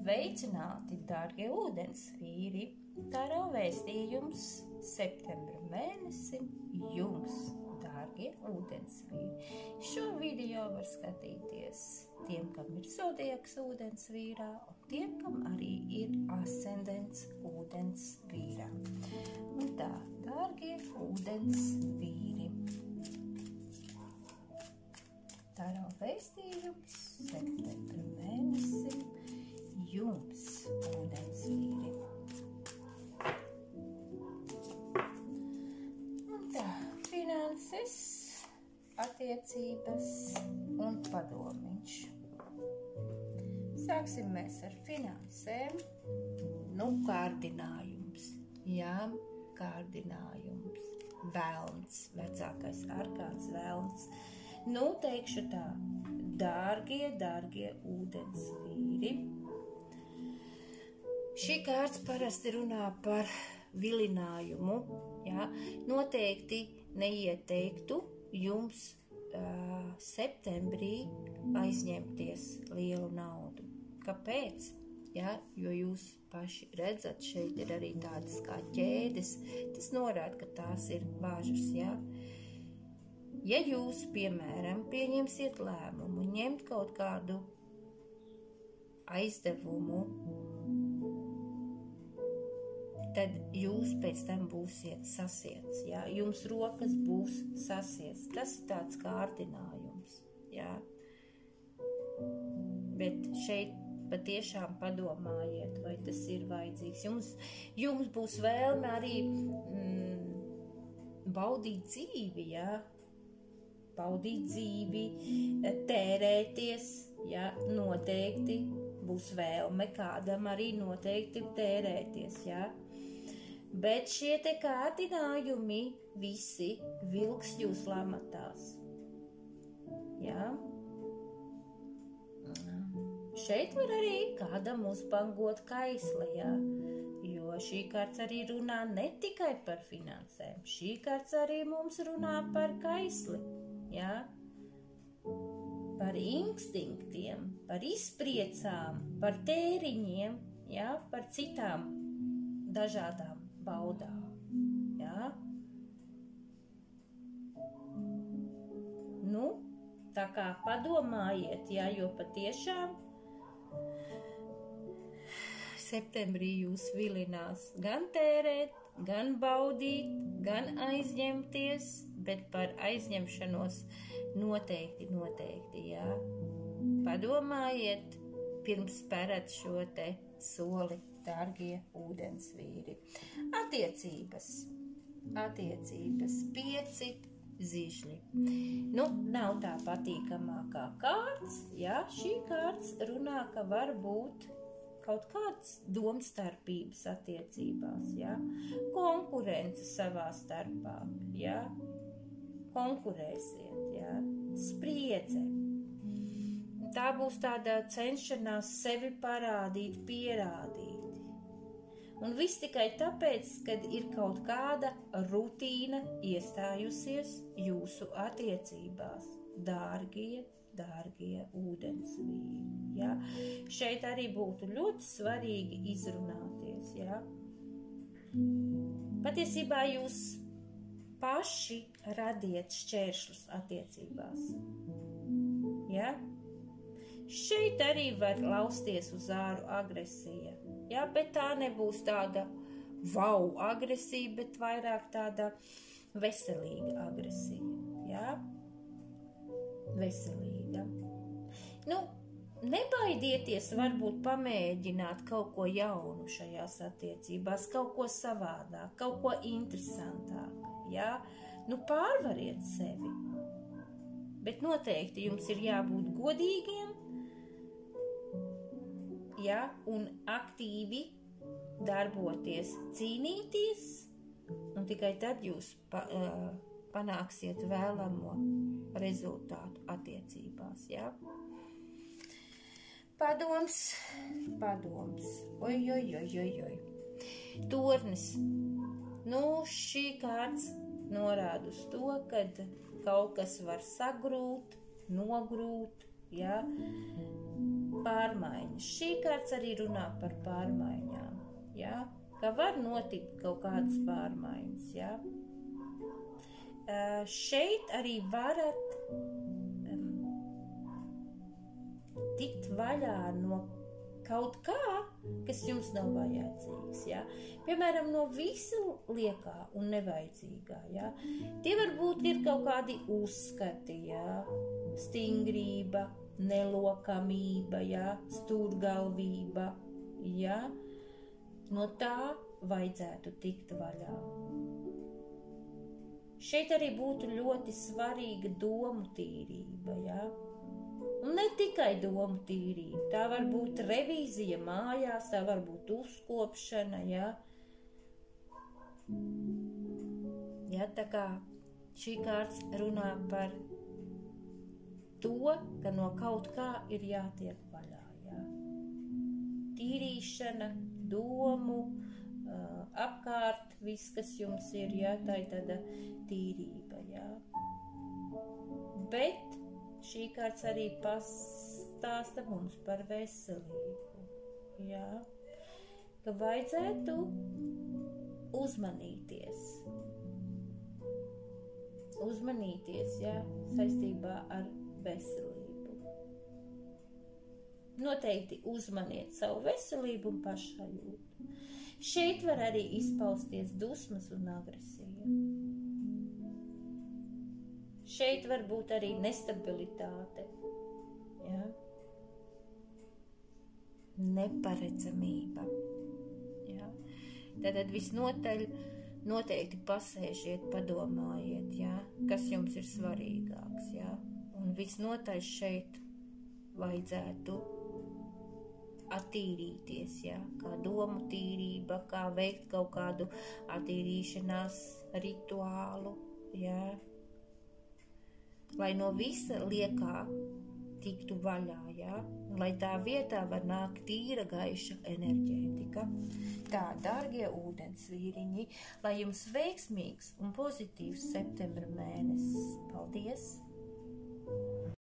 Veicināti, dārgie ūdensvīri, taro vēstījums septembra mēnesim jums, dārgie ūdensvīri. Šo video var skatīties tiem, kam ir zodiaks ūdensvīrā, un tiem, kam arī ir ascendents ūdensvīrā. Un tā, dārgie ūdensvīri, taro vēstījums septembra mēnesim jums, ūdensvīri. Un tā, finanses, attiecības un padomiņš. Sāksim mēs ar finansēm. Kārdinājums. Jā, kārdinājums. Velns, vecākais arkāns velns. Teikšu tā, dārgie ūdensvīri. Šī kārts parasti runā par vilinājumu, jā. Noteikti neieteiktu jums septembrī aizņemties lielu naudu. Kāpēc? Jā, jo jūs paši redzat, šeit ir arī tādas kā ķēdes, tas norāda, ka tās ir bažas, jā. Ja jūs, piemēram, pieņemsiet lēmumu, ņemt kaut kādu aizdevumu, tad jūs pēc tam būsiet sasiets, jā, jums rokas būs sasiets. Tas ir tāds kārdinājums, jā. Bet šeit patiešām padomājiet, vai tas ir vajadzīgs. Jums būs vēlme arī baudīt dzīvi, jā. Baudīt dzīvi, tērēties, jā, noteikti būs vēlme kādam arī noteikti tērēties, jā. Bet šie te kārdinājumi visi vilks jūs lamatās. Jā. Šeit var arī kādam uzbangot kaisli, jā. Jo šī kārts arī runā ne tikai par finansēm. Šī kārts arī mums runā par kaisli, jā. Par instinktiem, par izpriecām, par tēriņiem, jā, par citām dažādām baudām, jā. Tā kā padomājiet, jā, jo patiešām septembrī jūs vilinās gan tērēt, gan baudīt, gan aizņemties, bet par aizņemšanos noteikti, jā. Padomājiet, pirms sperat šo te soli, dārgie ūdensvīri. Attiecības 5 zišļi. Nav tā patīkamākā kārts, jā, šī kārts runā, ka var būt kaut kāds domstarpības attiecībās, jā, konkurence savā starpā, jā, konkurēsiet, jā, spriedze. Tā būs tāda cenšanās sevi parādīt, pierādīt. Un viss tikai tāpēc, kad ir kaut kāda rutīna iestājusies jūsu attiecībās, dārgie ūdensvīri, jā. Šeit arī būtu ļoti svarīgi izrunāties, jā. Patiesībā jūs paši radiet šķēršļus attiecībās, jā. Šeit arī var lausties uz āru agresija, jā, bet tā nebūs tāda agresija, bet vairāk tāda veselīga agresija, jā, veselīga. Nebaidieties varbūt pamēģināt kaut ko jaunu šajās attiecībās, kaut ko savādāk, kaut ko interesantāk, jā, pārvariet sevi, bet noteikti jums ir jābūt godīgiem, jā, un aktīvi darboties, cīnīties, un tikai tad jūs panāksiet vēlamo rezultātu attiecībās, jā. Padoms. Oj. Tornis. Šī kārts norāda uz to, kad kaut kas var sagrūt, nogrūt, jā. pārmaiņas. Šī kārts arī runā par pārmaiņām, ja? Ka var notikt kaut kādas pārmaiņas, ja? Šeit arī varat tikt vaļā no kaut kā, kas jums nav vajadzīgs, ja? Piemēram, no visa liekā un nevajadzīgā, ja? Tie varbūt ir kaut kādi uzskati, ja? Stingrība, nelokamība, ja? Stūrgalvība, ja? No tā vajadzētu tikt vaļā. Šeit arī būtu ļoti svarīga domu tīrība, ja? Un ne tikai domu tīrība, tā var būt revīzija mājās, tā var būt uzkopšana, ja? Ja, tā kā šī kārts runā par to, ka no kaut kā ir jātiek vaļā, ja? Tīrīšana, domu, apkārt, viss, kas jums ir, ja? Tā ir tāda tīrība, ja? Bet šī kārts arī pastāsta mums par veselību, jā, ka vajadzētu uzmanīties, jā, saistībā ar veselību. Noteikti uzmaniet savu veselību un pašsajūtu. Šeit var arī izpausties dusmas un agresija. Šeit var būt arī nestabilitāte, ja? Neparedzamība. Ja? Tātad visnotaļ noteikti pasēžiet, padomājiet, ja? Kas jums ir svarīgāks. Ja? Un visnotaļ šeit vajadzētu attīrīties, ja? Kā domu tīrība, kā veikt kaut kādu attīrīšanās rituālu, ja? Lai no visa liekā tiktu vaļā, ja? Lai tā vietā var nākt tīra gaiša enerģētika. Tā, dārgie ūdensvīriņi, lai jums veiksmīgs un pozitīvs septembra mēnesis. Paldies!